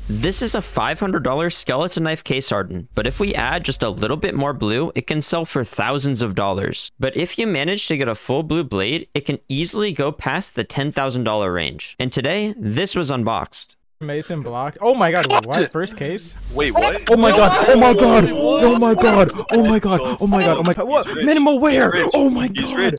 This is a $500 skeleton knife case hardened, but if we add just a little bit more blue, it can sell for thousands of dollars. But if you manage to get a full blue blade, it can easily go past the $10,000 range. And today, this was unboxed. Mason block. Oh my god, what? First case? Wait, what? Oh my god, oh my god, oh my god, oh my god, oh my god, oh my god. What? Minimal wear! Oh my god!